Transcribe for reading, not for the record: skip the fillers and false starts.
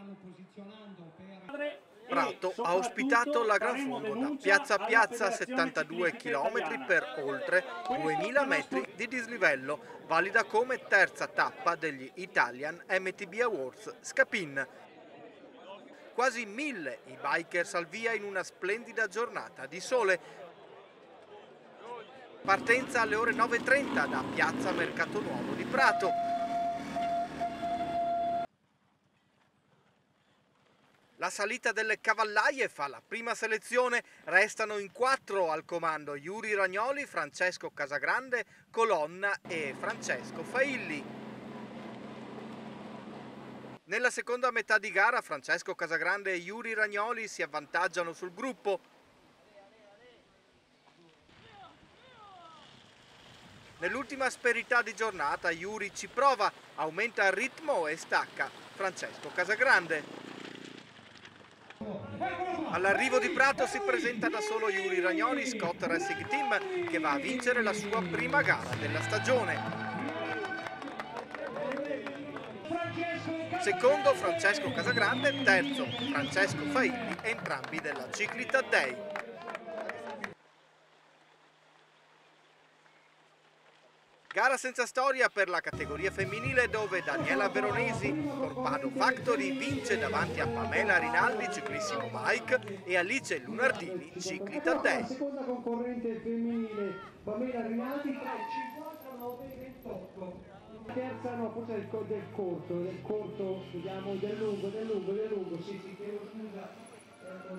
Prato ha ospitato la Gran Fondo da piazza a piazza, 72 km per oltre 2000 metri di dislivello, valida come terza tappa degli Italian MTB Awards Scapin. Quasi 1000 i bikers al via in una splendida giornata di sole. Partenza alle ore 9:30 da piazza Mercato Nuovo di Prato. La salita delle cavallaie fa la prima selezione, restano in 4 al comando Yuri Ragnoli, Francesco Casagrande, Colonna e Francesco Failli. Nella seconda metà di gara Francesco Casagrande e Yuri Ragnoli si avvantaggiano sul gruppo. Nell'ultima asperità di giornata Yuri ci prova, aumenta il ritmo e stacca Francesco Casagrande. All'arrivo di Prato si presenta da solo Yuri Ragnoli, Scott Racing Team, che va a vincere la sua prima gara della stagione. Secondo Francesco Casagrande, terzo Francesco Failli, entrambi della Ciclita Day. Gara senza storia per la categoria femminile dove Daniela Veronesi, Corpado Factory, vince davanti a Pamela Rinaldi, Ciclissimo Bike, e Alice Lunardini, Ciclita Day. La seconda concorrente femminile Pamela Rinaldi, 59-28. Terza no, forse del corto, vediamo, del lungo, sì, chiedo scusa.